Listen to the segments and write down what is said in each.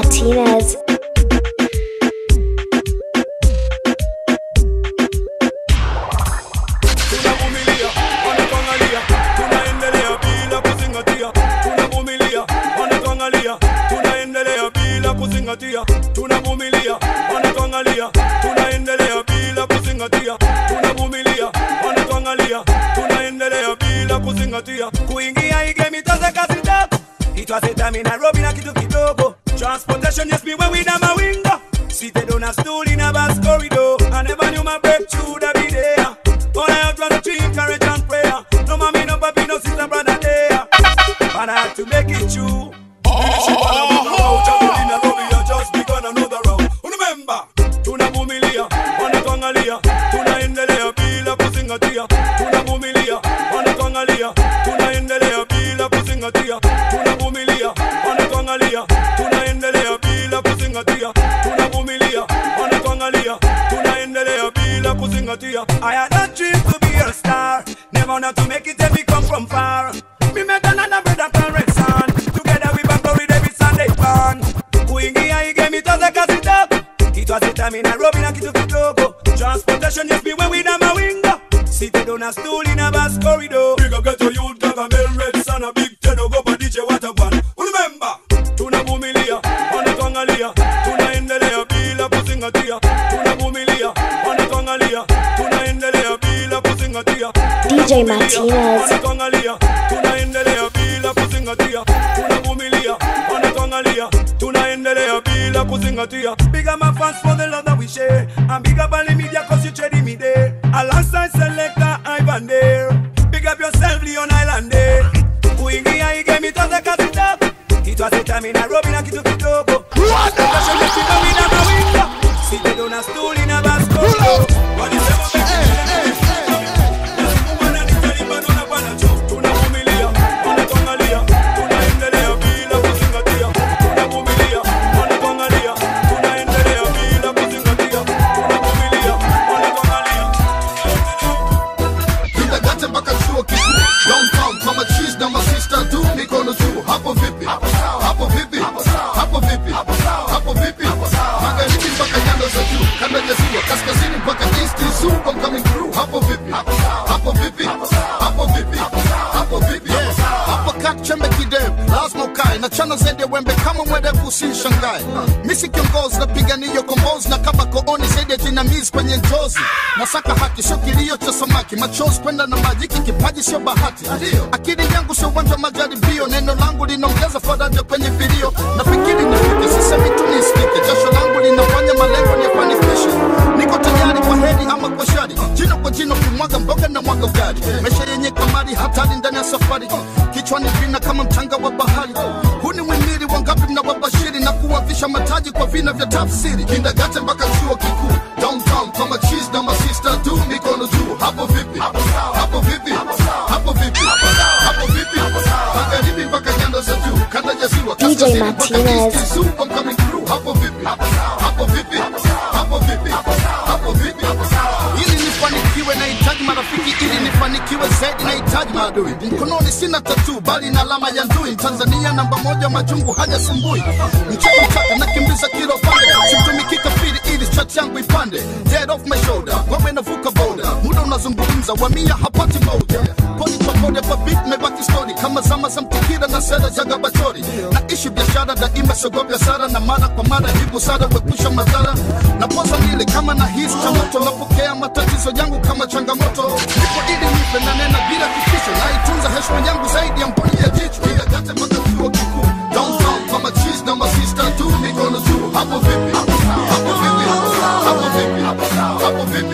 Martinez. Tunavumilia, wanatuangalia, tunaendelea bila kuzingatia. Tunavumilia, wanatuangalia, tunaendelea bila kuzingatia. Kuingia hii game itaanza kazi tatu. It was a time in Nairobi na kitu kidogo. Transportation yes me when we na mawinga. Seated on a stool in a bus corridor. I never knew my breakthrough would be there. All I have to do is courage and prayer. No mommy, no papi, no sister, brother there. But I had to make it true. Tunavumilia, wanatuangalia, tunaendelea bila kuzingatia. Tunavumilia, wanatuangalia, tunaendelea bila kuzingatia. Tunavumilia, wanatuangalia, tunaendelea bila kuzingatia. Tunavumilia, wanatuangalia, tunaendelea bila kuzingatia. I had a dream to be a star, never not to make it and we come from far. Me met another brother parents son, together we back glory every Sunday fun. Kuingia hii game itaanza kazi tatu. It was a time in Nairobi na kitu kidogo. Transportation yes me when we na mawinga. Seated on a stool in a bus corridor. Big up get your youth, Gaga, Mel, Red, Son, a big Tedo, go pa DJ, what a one. Remember, tunavumilia, wanatuangalia, tunaendelea bila kuzingatia. Tunavumilia, wanatuangalia, tunaendelea bila kuzingatia. DJ Martinez. Wanatuangalia, tunaendelea bila kuzingatia. Tunavumilia, wanatuangalia, tunaendelea bila kuzingatia. Big up my fans for the love that we share, and big up all the media cause you trading me there. Alongside selector Ivan there. Big up yourself Leon Islander. Kuingia hii game itaanza kazi tatu. It was a time in Nairobi na kitu kidogo. Seated on a stool in a bus corridor. Chana zende wembe kama mwede kusishangae. Misi kiongozi na pigania kombozi na kaba kooni zende jinamizi kwenye njozi. Nasaka haki sio kilio cha samaki, machozi kwenda na maji, kipaji sio bahati. Akili yangu sio uwanja majaribio, neno langu linaongeza faraja kwenye video. Nafikiri nifike, sisemi tu nisikike, jasho langu linafanya malengo niyafanikishe. Niko tayari kwa heri ama kwa shari, jino kwa jino kumwaga mboga na mwaga ugali. Maisha yenye kamari hatari ndani ya safari, kichwani vina kama mchanga wa bahari. Huni mwimiri wangapi mnawabashiri na kuwavisha mataji kwa vina vya tafsiri. Kindagate mpaka chuo kikuu, downtown kama cheese na masista tu mikono juu. Hapo vipi? Hapo vipi? Hapo vipi? Hapo vipi? Magharibi mpaka nyanda za juu, kanda ya ziwa DJ Martinez. Hapo vipi? Hapo vipi? Hapo vipi? Hapo vipi? Ili nifanikiwe nahitaji marafiki, ili nifanikiwe zaidi nahitaji maadui. Mkononi sina tattoo bali na alama ya ndui. Tanzania namba moja, majungu hajasumbui. Mchaka nakimbiza kilo pande, situmiki kafiri ili chat yangu ipande. Dead off my shoulder, wewe navuka boda. Muda unazungumza, wamia hapati moja. Poni kwa pode kwa beat mebaki story, kama zama za mtikira na seda za gabatori. Naishi biashara daima sogopi hasara, na mara kwa mara hibu sada wepusha madhara. Na poza nile kama na hisi changamoto, napokea matatizo yangu kama changamoto. Nipo ili nipe na nena bila kificho, na itunza heshima yangu zaidi ya mboni ya jicho. Kindagate mpaka chuo kikuu, downtown kama cheese na masista tu mikono juu. Hapo vipi? Hapo vipi? Hapo vipi? Hapo vipi?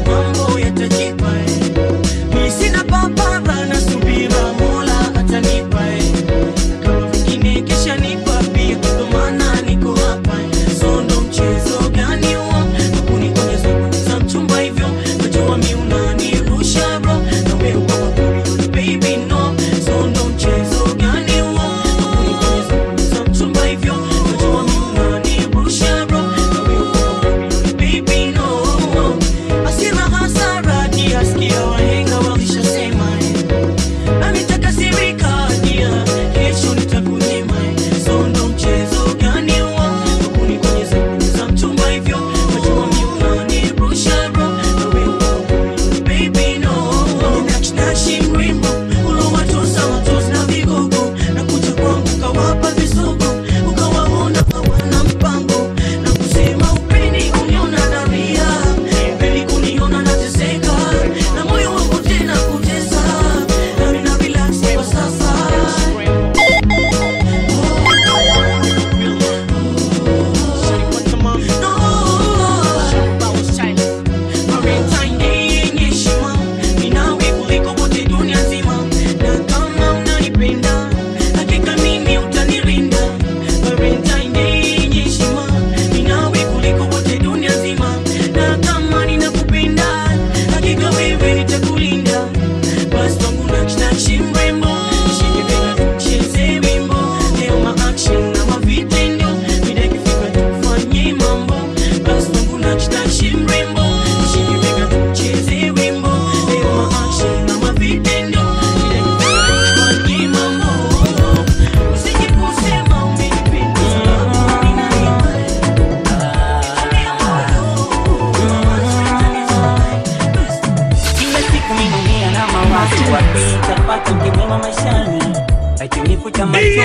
Mola atanipa Wapita pata mkimuma maishani akinifuta machozi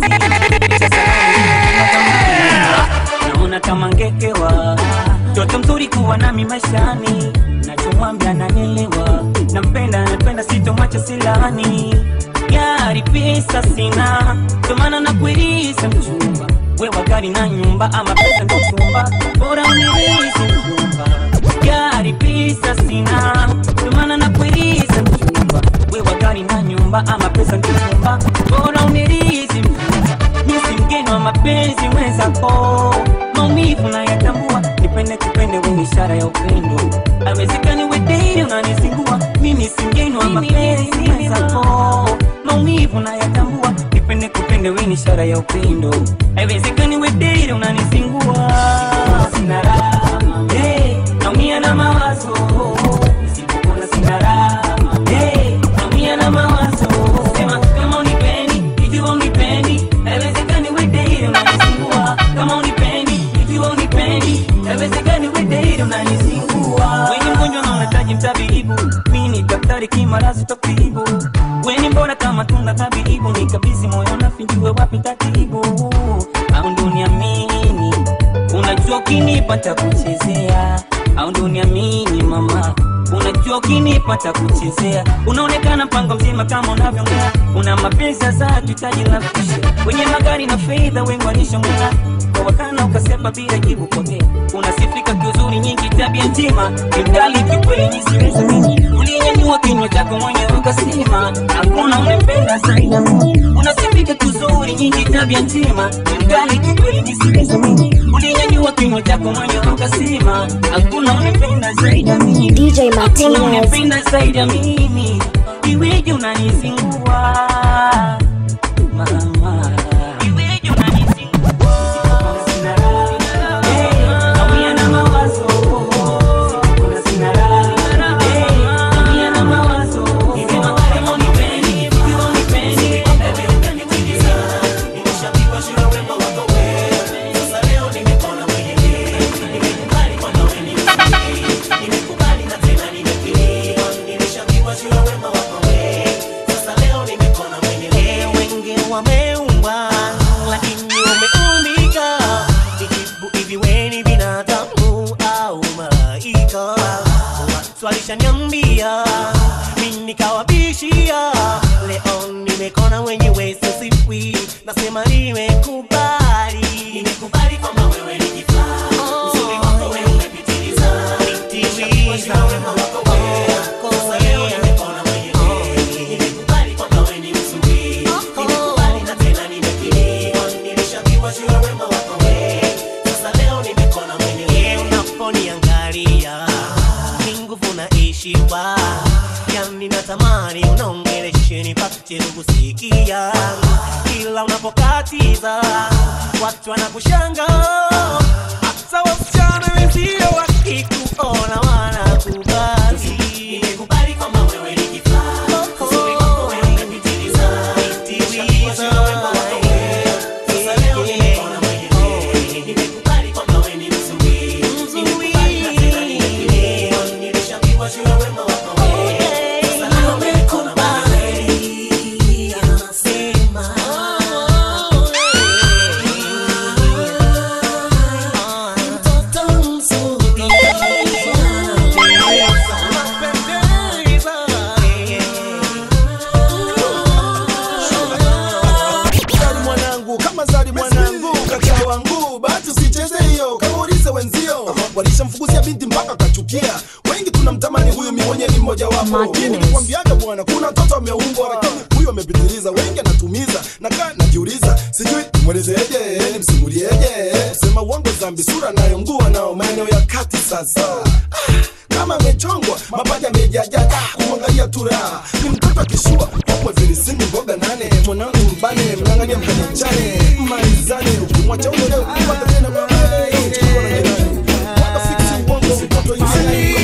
naona kama ngekewa toto mzuri kuwa nami maishani nachomwambia ananielewa napenda sitomwacha silani gari pesa sina tomana na kuirisa mchumba wewe gari na nyumba ama pesa ndo chumba bora unirisi mchumba gari pesa sina tomana na kuirisa mchumba wewe gari na nyumba ama pesa ndo chumba bora unirisi mchumba mimi mgeni wa mapenzi mwenzako maumivu na yatambua nipende kupende wewe ishara ya upendo haiwezekani wewe date unanisingua mimi si mgeni wa mapenzi mwenzako maumivu na yatambua nipende kupende wewe ishara ya upendo haiwezekani wewe date unanisingua sina raha naumia na mawazo nisipokona sina raha naumia na mawazo sema kama unipendi ikiwa unipendi haiwezekani wewe date unanisingua kama unipendi ikiwa unipendi haiwezekani wewe date unanisingua wewe mgonjwa na unahitaji mtabibu mimi ni daktari kimarazi tokibu wewe mbona kama tunda tabibu nikabisi moyo nafinjue wapi tatibu au ndo niamini unajua kinipata kuchezea au ndo niamini mama unajua kinipata kuchezea unaonekana mpango mzima kama unavyoongea una mapenzi za tutaji la kushe wenye magari na fedha wengi walishongea kwa wakana ukasepa bila jibu potea unasifika kiuzuri nyingi tabia njema kimdali kikweli nisiweza mimi ulinyanyua kinywa chako mwenyewe ukasema hakuna unempenda zaidi unasifika kiuzuri nyingi tabia njema kimdali kikweli nisiweza mimi ulinyanyua kinywa chako mwenyewe ukasema hakuna unempenda zaidi mimi DJ Martinez unempenda zaidi mimi iweje unanisingua mama iweje unanisingua sina raha naumia na mawazo sina raha naumia na mawazo sema kama unipendi ikiwa unipendi baby utanikuingiza nimeshapigwa shura wema wako wewe sasa leo nimekona mwenyewe nimekubali kwamba wewe ni mzuri nimekubali na tena nimekiri nimeshapigwa shura wema wako wewe sasa leo nimekona mwenyewe wengine wameumba lakini wameumbika hivi wewe ni binadamu au malaika watu walishaniambia mimi nikawabishia leo nimekona mwenyewe sisiwi nasema nimekubali kwamba wewe ni kifaa uzuri wako wewe umepitiliza nimeshapigwa wema wako wewe sasa leo nimekona mwenyewe nimekubali kwamba wewe ni mzuri nimekubali na tena nimekiri nimeshapigwa wema wako wewe sasa leo nimekona mwenyewe unaponiangalia ni nguvu naishiwa yani natamani unaongeleshe nipate kusikia kila unapokatiza watu wanakushangaa hata wasichana wenzio wakikuona wanakubali nimekubali kwamba wewe ni kifaa uzuri wako wewe umepitiliza nimeshapigwa wema wako wewe sasa leo nimekona mwenyewe nimekubali kwamba wewe ni mzuri nimekubali na tena nimekiri nimeshapigwa wema wako wewe sasa leo nimekona mwenyewe anasema mtoto mzuri Zari mwanangu, kama zari mwanangu, kaka wangu, bahati usicheze hiyo, kaulize wenzio. Walishamfukuzia binti mpaka kachukia. Wengi tunamtamani huyu mwenye ni mmoja wapo. Nilikwambiaga bwana, kuna mtoto ameumbwa lakini huyu amepitiliza. Wengi anatumiza, najiuliza, sijui mwelezeje, nimsimulieje. Sema uongo zambi, sura nayo ngua nao maeneo ya kati sasa. Kama amechongwa, mapaja yamejajaja, kumwangalia tura. Ni mtoto akishua, kwa vilisini mboga nane. Mwanangu mbane, mnangania mkanyachane. Maizane, ukimwacha umo leo, kupata tena mwae. Chukua na jirani. Waka fiksi uongo, mtoto yisani.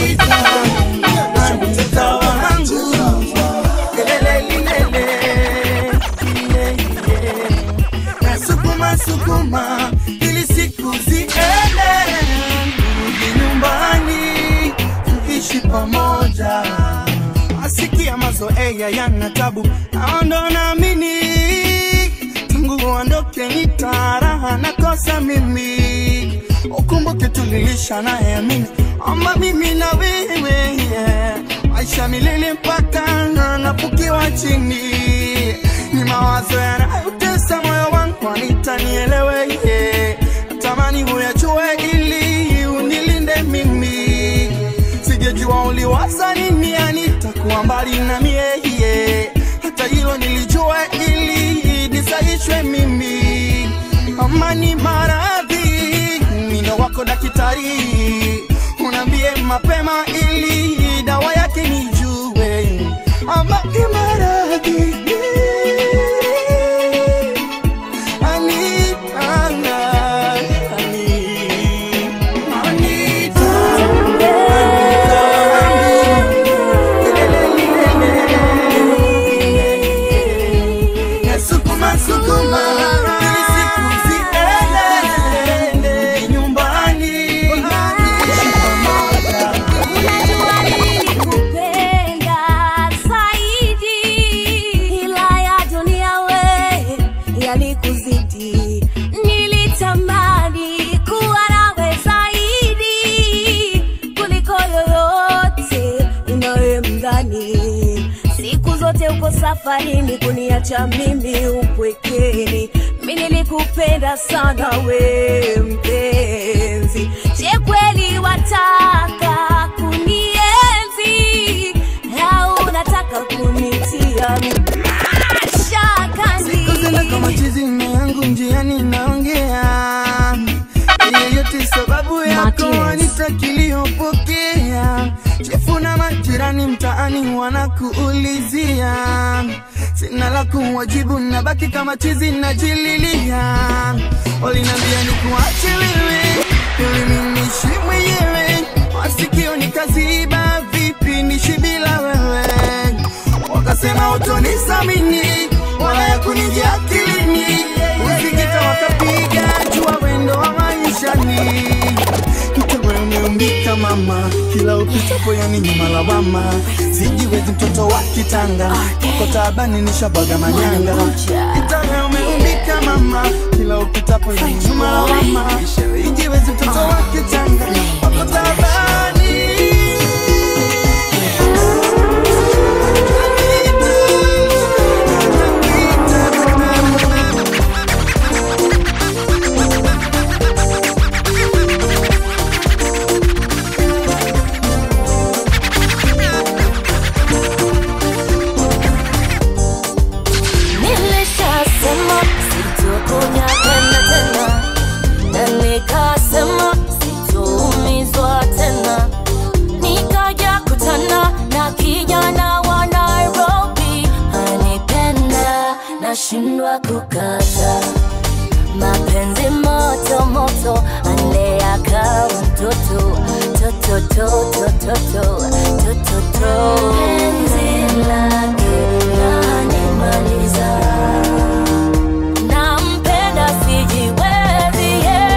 Sukuma ili siku ziende, rudi nyumbani tuishi pamoja. Asikia mazoea eya yana tabu naondo naamini tangu uondoke nitaraha nakosa mimi ukumbuke tulilisha naye amini ama mimi na wewe maisha milele mpaka napukiwa chini ni mawazo yanayotesa moyo wangu nitanielewe natamani uyajue ili unilinde mimi sijejua uliwaza nini nitakuwa mbali na mie hata hilo nilijua ili nisaishwe mimi amani maradhi mino wako daktari unambie mapema ili dawa yake nijue amani maradhi safarini kuniacha mimi upwekeni mimi nilikupenda sana we mpenzi je kweli wataka kunienzi au unataka kunitia mashakani sikuzina kama chizi yangu njiani naongea yote sababu yako nitakiliopokea chefu na majirani mtaani wanakuulizia sina la kuwajibu nabaki kama chizi najililia walinambia nikuache wewe ili mimi niishi mwenyewe masikio nikaziba vipi niishi bila wewe wakasema utonisamini wala ya kunijia akilini usikita wakapiga jua wendo wa maishani umeumbika mama kila upitapo yani nyuma lawama sijiwezi mtoto wa kitanga uko taabani nishabaga manyanga itawe umeumbika mama kila upitapo yani nyuma lawama sijiwezi mtoto wa kitanga uko taabani nashindwa kukata mapenzi moto moto anea kama mtoto toto toto toto toto toto penzi lake nanimaliza nampenda sijiwezi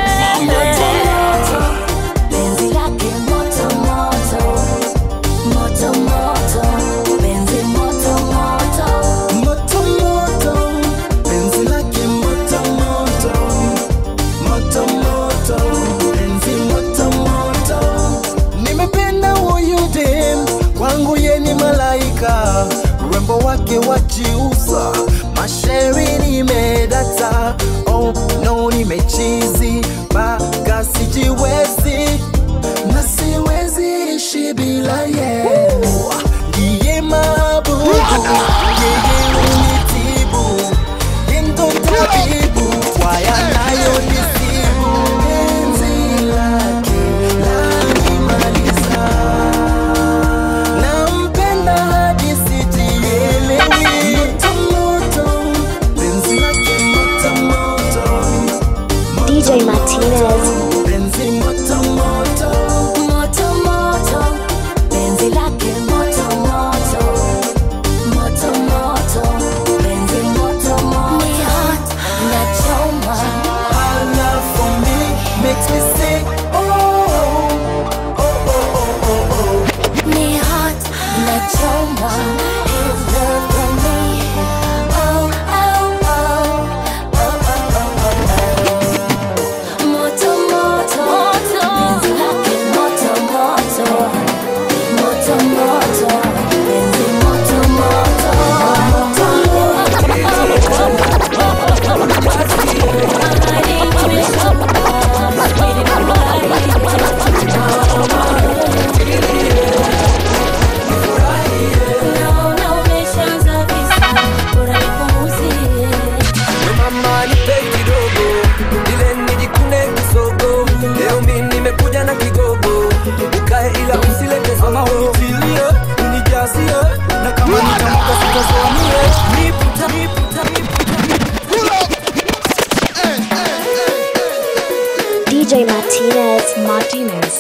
penzi lake moto moto moto moto penzi moto moto urembo wake wajiuza masheri nimedata oh no nimechizi baka sijiwezi na siwezi ishi bila ye ndiye mabudu yeye unitibu yendo tabibu kwa yanayo nisibu penzi lake lanimaliza DJ Martinez. Benzi moto moto moto moto Benzi lake moto moto moto nitamwaga sitazoamie. Niputa DJ Martinez.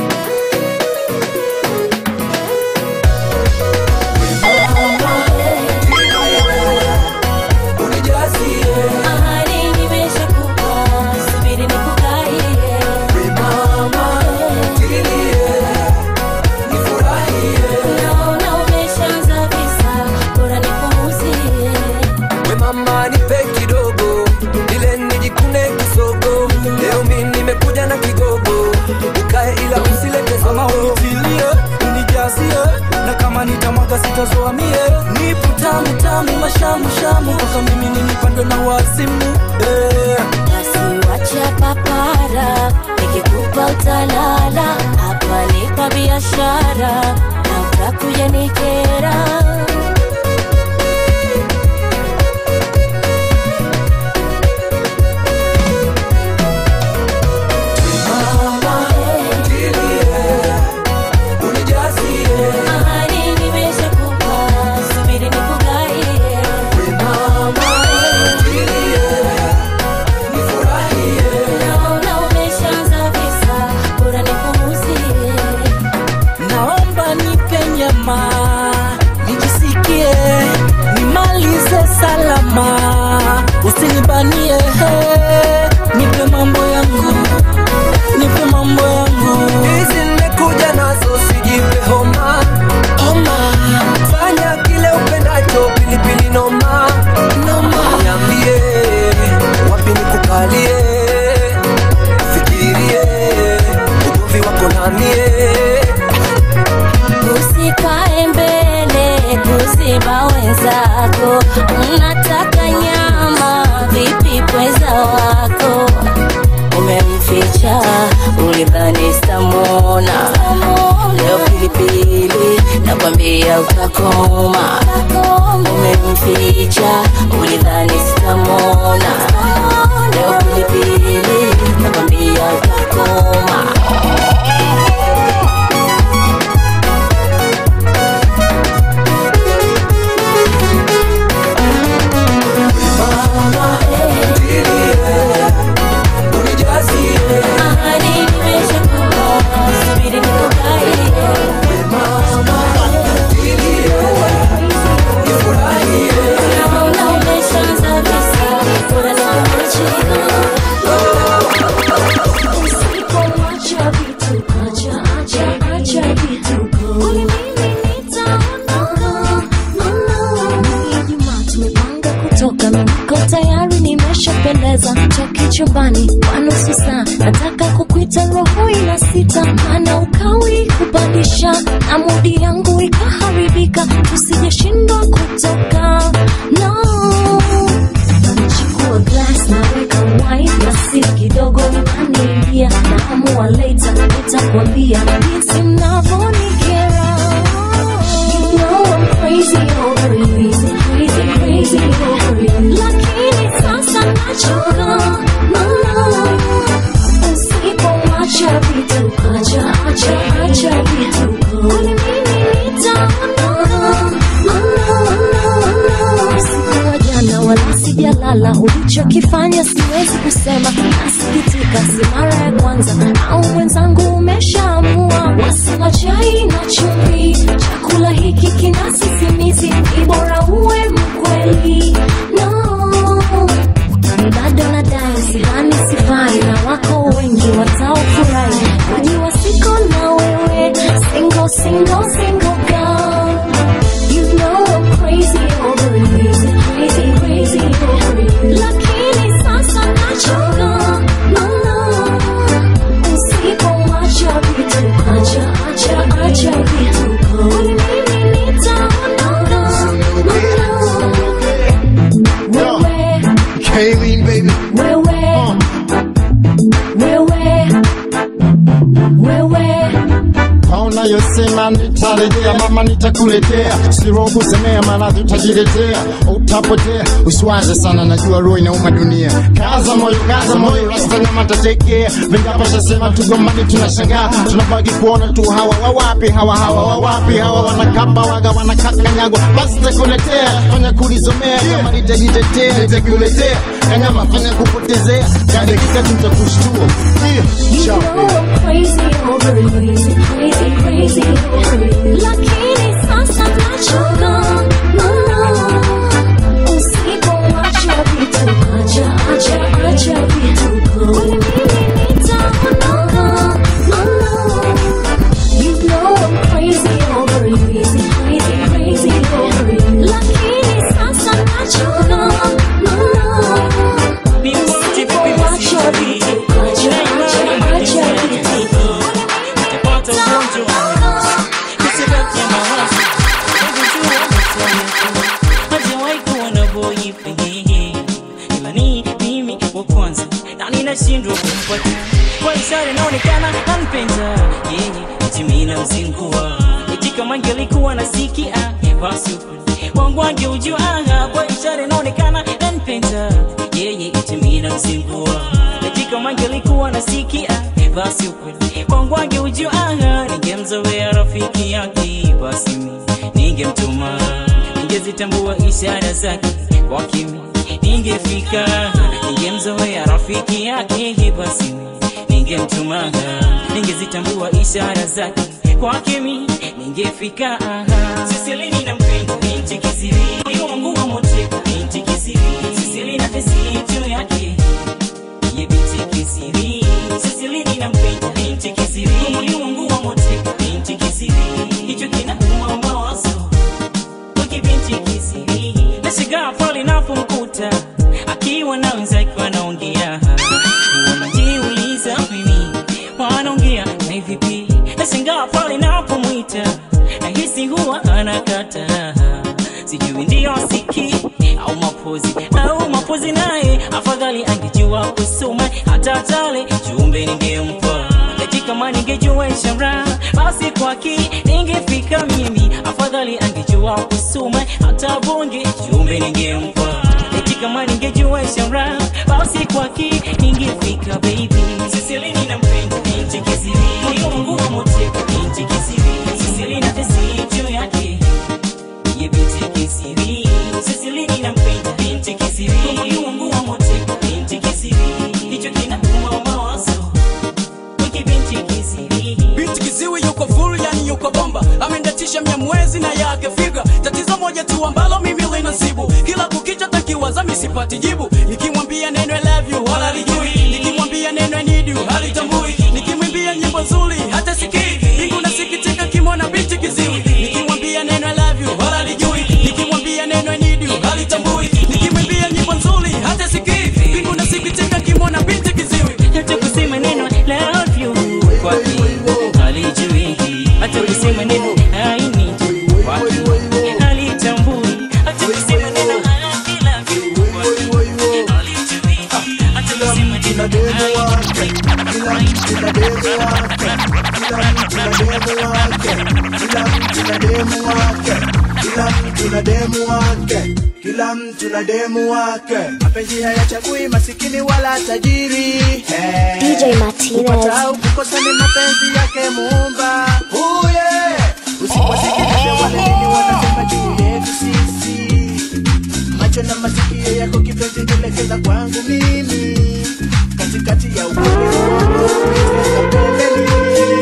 Sitazoamie. Nipo tamu mashamu kwa mimi nipandwe na wazimu. Basi wacha papara, nikikupa utalala. Hapa nipa biashara, na utakuja nikera. Usinibanie, nipe mambo yangu. Hizi nimekuja nazo sijipe homa. Fanya kile upendacho, pilipili noma. Niambie, wapi nikukalie. Fikirie, ugomvi wako namie. Usikae mbele, kuziba wenzako. Unataka nyama, vipi pweza wako? Umemficha, ulidhani sitamwona. Leo pilipili, nakwambia utakoma. Umemficha, ulidhani sitamwona. Leo pilipili, nakwambia utakoma. Toki chumbani kwa nusu saa, nataka kukuita roho ina sita. Mana ukawi kubadisha, na mudi yangu ikaharibika. Tusijeshindwa kutoka, no. Nachukua glass na weka wine, na sip kidogo unaniingia. Na amua later, nitakwambia jinsi mnavonikera. You know I'm crazy over you, crazy over you. Lakini sasa nachoka, usipoacha vitu, acha vitu. Kwani mimi nitaondoka. Siku wa jana wala sijalala, ulichokifanya siwezi kusema. Nasikitika, si mara ya kwanza, au mwenzangu umeshaamua. Wasila chai na chumvi, chakula hiki kina sisimizi. Bora uwe mkweli, no. Bado nadai, sidhani sifai, na wako wengi wataofurahi. Wajua siko na wewe, single girl. You know I'm crazy over you, crazy over you. Lakini sasa nachoka, no. Usipoacha vitu, acha vitu. Kwani mimi nitaondoka, no. Kayleen, baby. Wewe. Kauna yosema nitala utarejea mama nitakuletea, siro kusemea maana utajiletea, utapotea. Usiwaze sana najua roho inauma dunia, kaza moyo rasta na matatekea. Vingapo shasema tugombani tunashangaa, tunabaki kuona tu hawa wawapi hawa wanakamba waga wanakakanyagwa. Basi nitakuletea, fanya kulizomea kama nitajitetea, nitakuletea kanyama fanya kupotezea, kade kika tutakushtua. You know I'm crazy over you, crazy over you. Lakini sasa nachoka, usipoacha vitu, acha vituko, mimi nitaondoka. You know I'm crazy over you, crazy over you. Lakini sasa nachoka, usipoacha vitu, nashindwa kumpata kwa ishara inaonekana anipenda yeye, eti mimi namzingua, eti kama angelikuwa nasikia basi wangu angeujua. Kwa ishara inaonekana anipenda yeye, eti mimi namzingua, eti kama angelikuwa nasikia basi wangu angeujua. Ningemzoea rafiki yake, basi ningemtuma, ningezitambua ishara zake kwa kimi ningefika, ningemzoea rafiki yake, basi ningemtuma, ningezitambua ishara zake kwake mimi ningefika. Siselini nampenda binti kisiri, moyo wangu wa moteka binti kisiri, Siselini na pesi juu yake ye binti kisiri. Siselini nampenda binti kisiri, moyo wangu wa moteka binti kisiri, hicho kinauma mawazo kwa binti kisiri. Nashigaa pale napomkuta akiwa na wenzake wanaongea, wanajiuliza mimi wanaongea na vipi. Nashangaa pale napomwita nahisi huwa anakata, sijui ndio siki au mapozi naye afadhali angejua kusoma hata tale jumbe ningempa, eti kama ningejua ishara basi kwaki ningefika mimi, afadhali angejua kusoma hata bonge jumbe ningempa, eti kama ningejua ishara basi kwaki ningefika baby. Siselini nampenda binti kisiri, moyo wangu wa moteka binti kisiri, Siselini na pesi juu yake ye binti kisiri. Siselini nampenda binti kisiri, moyo wangu wa moteka binti kisiri, hicho kinauma mawazo kwa binti kisiri. Binti kiziwi yuko full, yani yuko bomba, amendatisha Mnyamwezi na yake figa. Tatizo moja tu ambalo mimi linasibu, kila kukicha takiwaza mimi sipati jibu. Nikimwambia neno I love you wala lijui, nikimwambia neno I need you halitambui, nikimwimbia nyimbo nzuri hata sikii, bingu nasikitika kimona binti kiziwi. Nikimwambia neno I love you wala lijui, nikimwambia neno I need you halitambui, nikimwimbia nyimbo nzuri hata sikii, bingu nasikitika kimona binti kiziwi. Hata kusema neno love you kwake halijui, hata kusema neno I need you kwake halitambui, hata kusema neno I love you kwake halijui, hata kusema neno kila mtu na demu wake. Mapenzi hayachagui masikini wala tajiri. DJ Martinez. Kupata kukosa ni mapenzi yake Muumba. Usiposikilize wale nini wanasema juu yetu sisi. Macho na masikio yako kipenzi tuelekeza kwangu mimi, katikati ya ukweli wangu tuweka pembeni.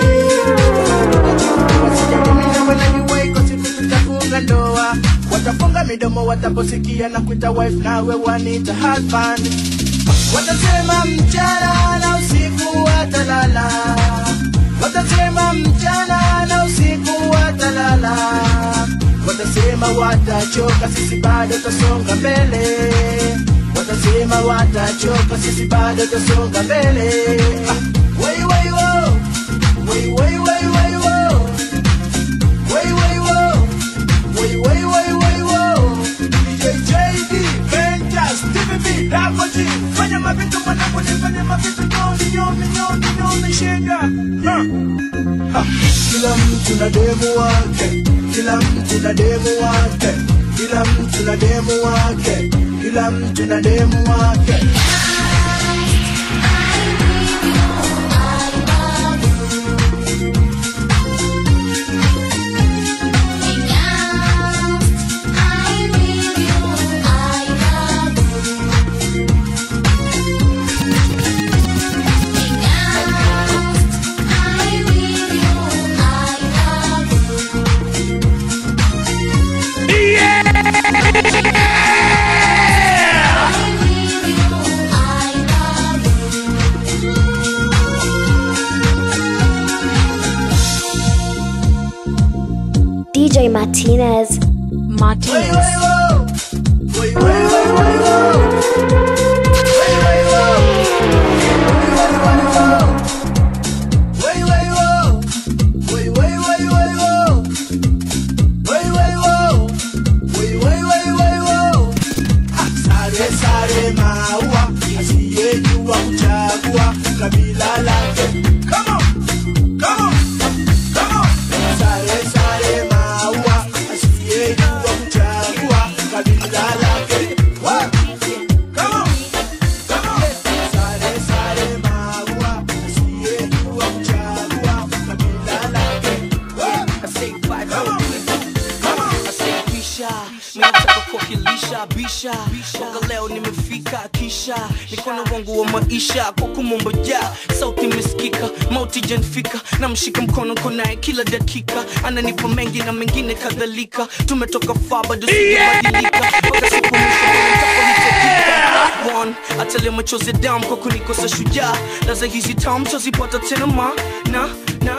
Tutafunga ndoa, watafunga midomo wataposikia na kuita wife nawe wanita husband. Watasema mchana na usiku watalala, watasema mchana na usiku watalala, watasema watachoka sisi bado tutasonga mbele, watasema watachoka sisi bado tutasonga mbele. Wai wai wo, wai wai wai wai wo, wai wai wo, wai wai wai wai wo. JJD, Ventus, TVB, Dakoji, fanya mavitu mwanangu nifanye mavitu nyoni nyoni nyoni nyoni shinga. Kila mtu mtu na demu wake, kila mtu na demu wake, kila mtu na demu wake, kila mtu na demu wake. DJ Martinez. Sare maua, asiyejua kuchagua kabila lake. Come on, come on, come on. Sare maua, asiyejua kuchagua kabila lake. What? Come on, come on. Sare maua, asiyejua kuchagua kabila lake. What? I say five, come on, come on. I say pisha, nataka kukilisha bisha. Boga leo nimefika kisha mikono wangu wa maisha kwa kumomboja sauti miskika mauti jenfika na mshika mkono konae kila dakika ananipa mengi na mengine kadhalika tumetoka far bado sijabadilika mpaka siku one atalia machozi damu kwa kunikosa shujaa laza hizi tamu tozipata tena ma na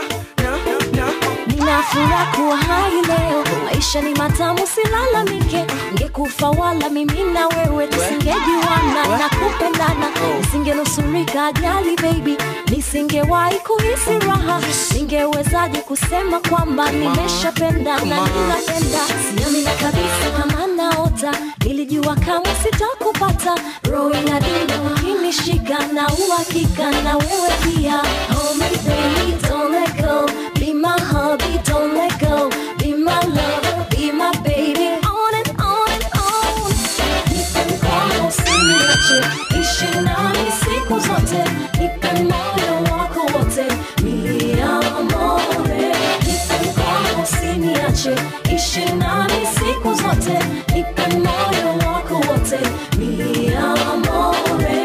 Nina furaha kuwa hai leo, maisha ni matamu silalamike. Ningekufa wala mimi na wewe tusingejuana na kupendana. Nisingenusurika ajali baby, nisingewahi kuhisi raha. Ningewezaje kusema kwamba nimeshapenda na ninapenda. Siamini kabisa kama naota, nilijua kama sitakupata. Roho inadunda ukinishika na uhakika na wewe pia. Oh my baby, don't let go. Be my hubby, don't let go. Be my lover, be my baby. On and on and on. Nipe mkono usiniache, ishi nami siku zote. Nipe moyo wako wote, mi amore. Nipe mkono usiniache, ishi nami siku zote. Nipe moyo wako wote, mi amore.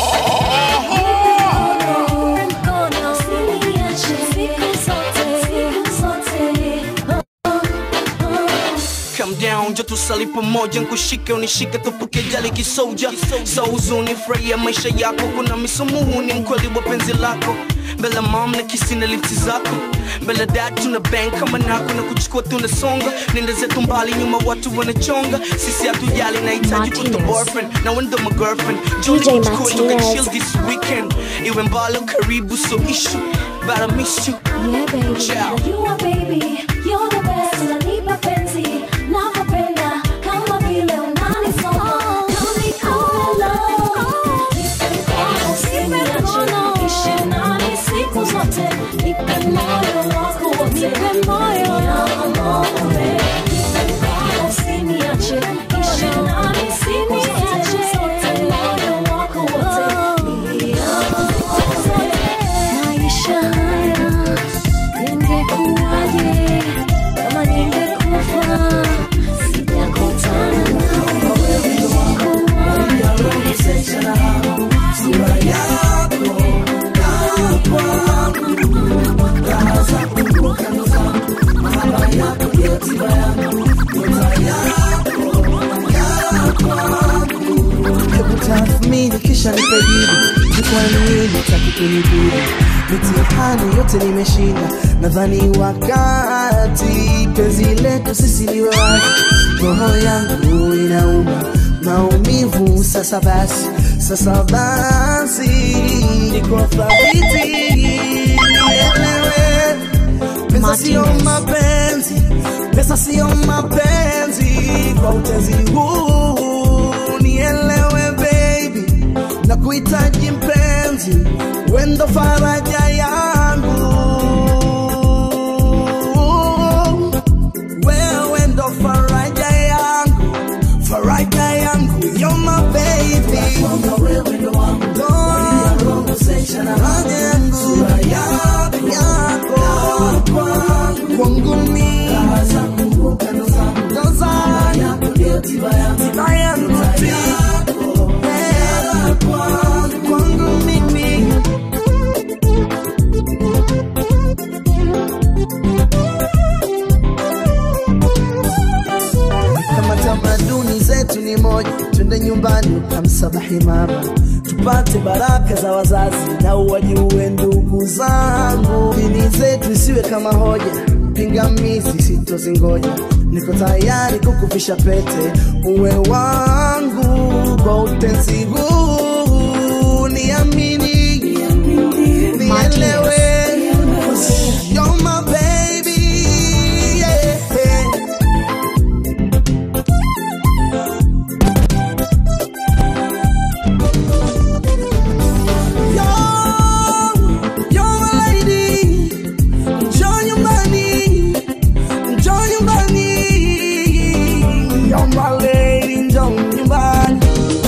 Come down, jo tusali pamoja nkushike unishike tupuke jali kisoja so uzuni fraya maisha yako kuna misumuhu ni mkweli wa penzi lako Bella mom na kisi na lipsi zako Bella dad tuna bang kama nako na kuchukua tunasonga nenda zetu mbali nyuma watu wanachonga sisi hatujali na hitaji kuto boyfriend na wendo my girlfriend DJ Martinez. chill this weekend iwe mbalo karibu so issue but I miss you yeah baby ciao. You are baby you're the best unanipa penzi nakupenda kama vile unanisoma Don't call love ishi nami siku zote nipe moyo wako wote nipe moyo amore nipe moyo usiniache ishi nami siku zote nipe moyo wako wote ni amore maisha haya ningekuwaje kama ningekufa sijakutana na wewe sura yako tathmini kisha nipejibu ni kwa nini taki kunibidi mitihani yote nimeshinda nadhani wakati penzi letu sisi liwe wazi roho yangu inauma maumivu sasa basi niko thabiti nielewe pesa sio mapenzi kwa utezi huu nielewe baby na kuhitaji mpenzi wendo faraja yangu tiba yangu kwangu mimi. Kama tamaduni zetu ni moja, twende nyumbani kamsabahi mama, tupate baraka za wazazi na uwajue ndugu zangu. Dini zetu isiwe kama hoja, pingamizi sitozingoja. Niko tayari kukuvisha pete, uwe wangu kwa utenzi huu. Niamini, nielewe, you're my baby, yeah. You're my lady, enjoy your money, enjoy your money. You're my lady, enjoy your money.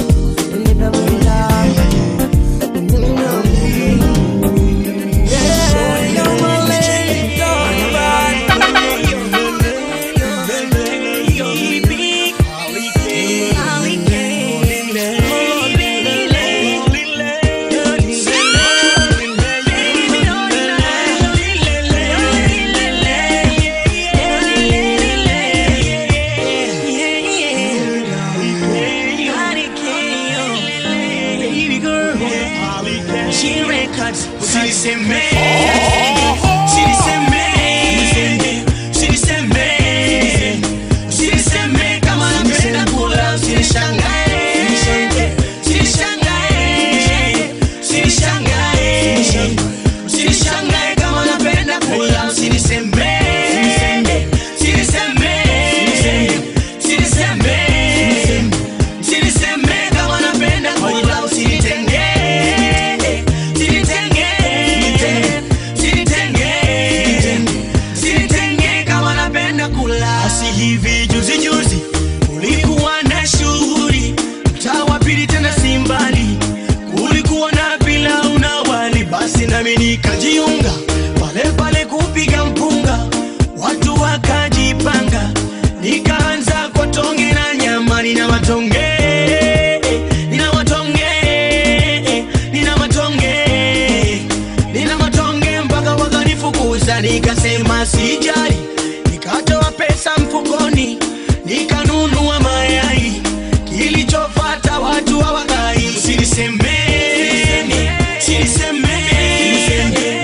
Nikasema sijali, nikatoa pesa mfukoni, nikanunua mayai. Kilichofuata watu hawakai. Sinisemeni, sinisemeni,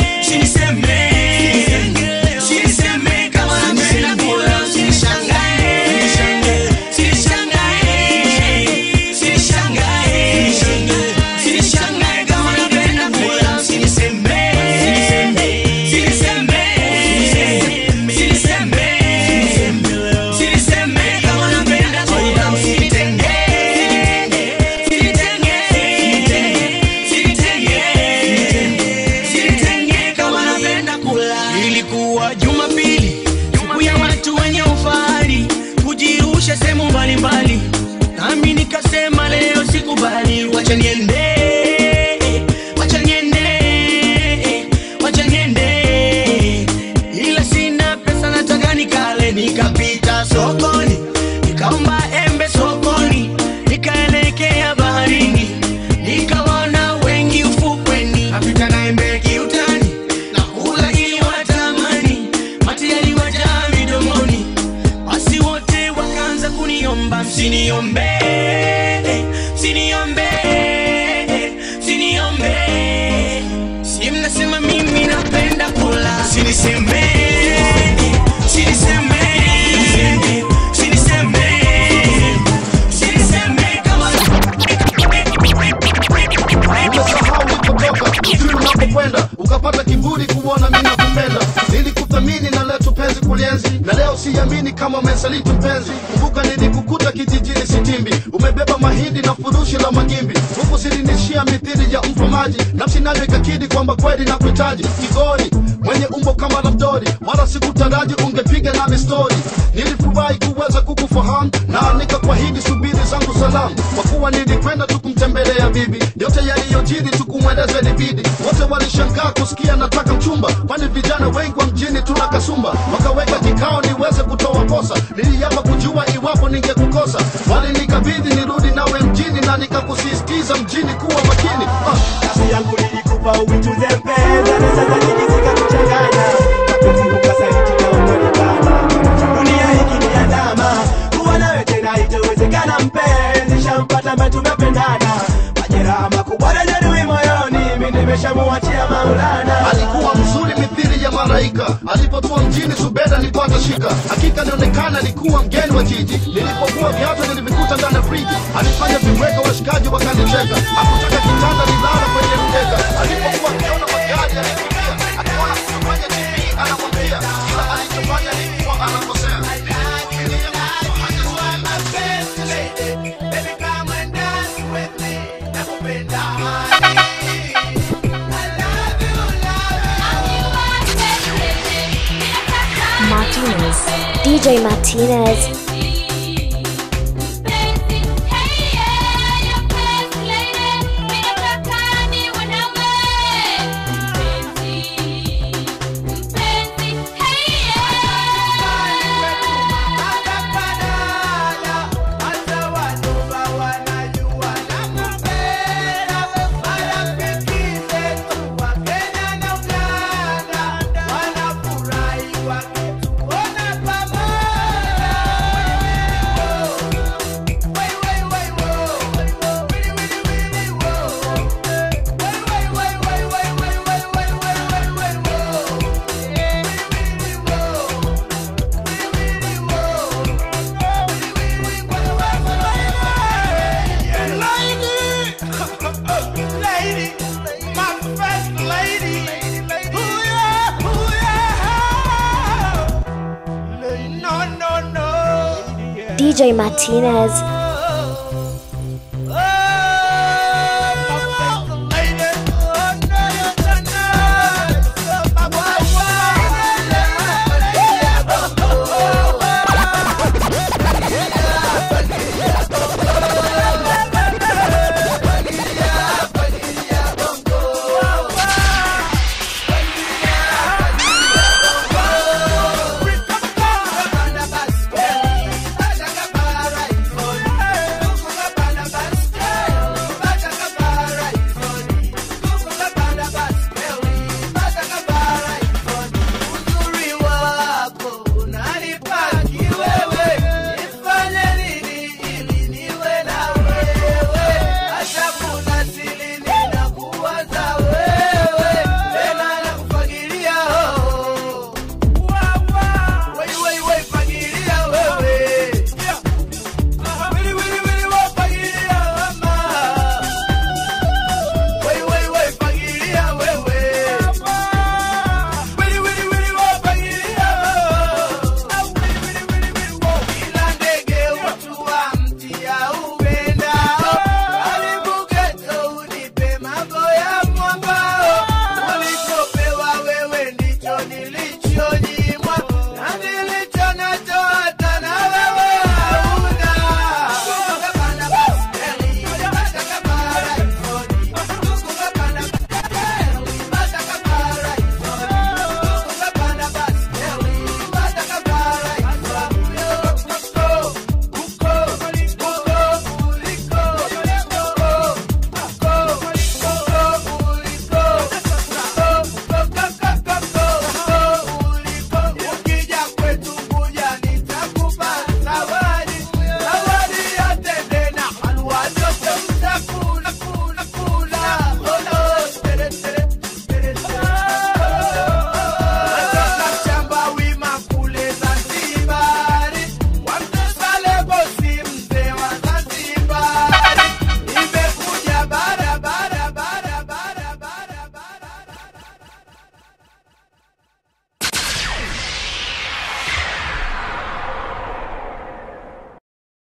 sinisemeni kama napenda kula. Sinishangae, sinishangae kama napenda kula. Sinisemeni. Sehemu mbalimbali, nami nikasema leo sikubali. Wacha niende, ila sina pesa, nataka nikale. Nikapita sokoni, nikaomba embe sokoni, nikaelekea baharini, nikawaona wengi ufukweni. Napita na embe kiutani, nakula ili watamani, mate yaliwajaa midomoni. Basi wote wakaanza kuniomba, msiniombe, msiniombe, msiniombe. Si mnasema mimi napenda kula. Siniseme, siniseme, siniseme, siniseme kama umesahau nilipotoka, ujui unapokwenda, ukapata kiburi kuona mimi nakupenda. Nilikuthamini na leo tupenzi kulienzi, na leo siamini kama umesaliti mpenzi. Kumbuka nilikukuta kijijini Sitimbi, umebeba mahindi na furushi la magimbi, huku silinishia mithili ya mfamaji. Nafsi nayo ikakidi kwamba kweli nakuhitaji. Kigori mwenye umbo kama Labdori, wala sikutaraji ungepiga nami story. Nilifurahi kuweza kukufahamu na nikakuahidi subiri zangu salamu, kwa kuwa nilikwenda tukumtembelea bibi. Yote yaliyojiri tukumweleze libidi. Wote walishangaa kusikia nataka mchumba, kwani vijana wengi wa mjini tuna kasumba. Wakaweka kikao niweze kutoa kosa, niliapa kujua iwapo hapo ningekukosa. Walinikabidhi nirudi nawe mjini na nikakusisitiza mjini kuwa makini. Kazi yangu nilikupa uituze mpenzi, na sasa nikizika kuchanganya. Mapenzi ukasaliti na ukanikana. Dunia hiki ni andama, kuwa nawe tena itawezekana mpenzi. Shampata ambaye tumependana, majeraha makubwa yanarui moyoni, mimi nimeshamuachia Maulana. Alikuwa mzuri mithili ya malaika, alipotua mjini Zubeda nilipata shika. Hakika nionekana nilikuwa mgeni wa jiji, nilipokuwa viatu nilivikuta ndani ya friji. Alifanya viweka washikaji wakanicheka, hakutaka kitanda nilala kwenye mkeka. Alipokuwa akiona magari alikimbia, akiona kufanya TV anamwambia kila alichofanya nilikuwa anakosea. Martinez. DJ Martinez. DJ Martinez.